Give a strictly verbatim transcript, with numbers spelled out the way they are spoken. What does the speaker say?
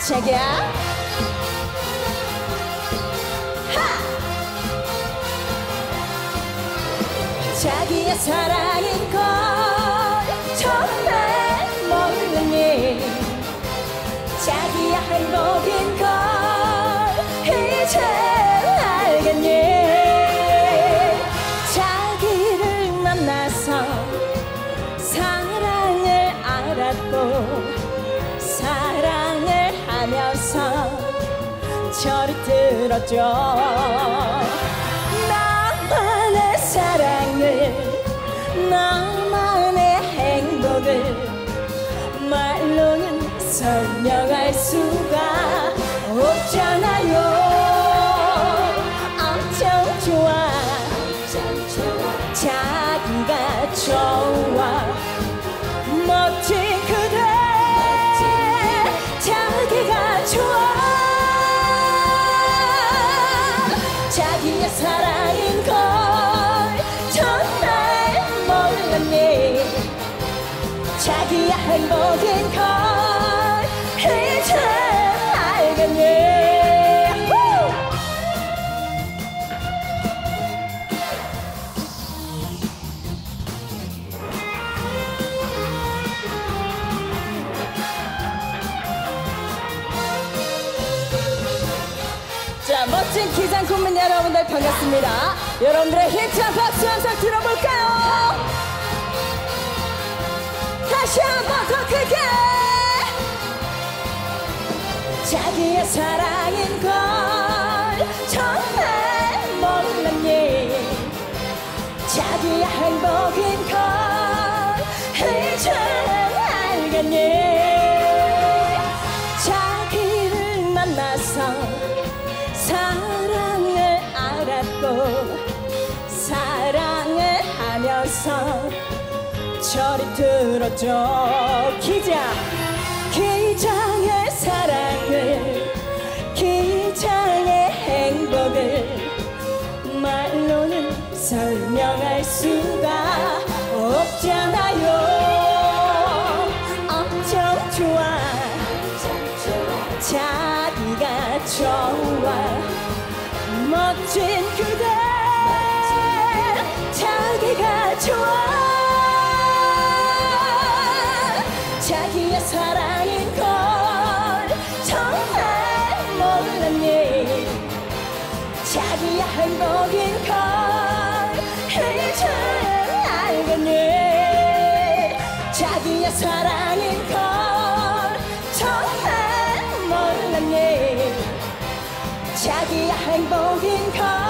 자기야 하! 자기야 사랑인 걸 정말 모르니 자기야 행복인 걸 이제 알겠니 자기를 만나서 사랑을 알았고 사랑을 하면서 저리 들었죠 나만의 사랑을 나만의 행복을 말로는 설명할 수가 없잖아요 엄청 좋아 자기가 좋아 멋진 그대 자기가 좋아 자기의 사랑인 걸 정말 몰랐니 자기의 행복인 걸 이제 알겠니 자, 멋진 기장 국민 여러분들 반갑습니다. 여러분들의 힘찬 박수 한번 들어볼까요? 다시 한번 더 크게 자기의 사랑인 걸 정말 몰랐니 자기의 행복인 걸 이제 알겠니 자기를 만나서 사랑을 알았고 사랑을 하면서 저리 들었죠 기장 기장의 사랑을 기장의 행복을 말로는 설명할 수가 없잖아요 엄청 좋아 자기가 좋아 멋진 그대 자기가 좋아 자기의 사랑인 걸 정말 몰랐니 자기의 행복인 걸 이제 알겠니 자기의 사랑인 걸 정말 몰랐니 자기의 행복인 걸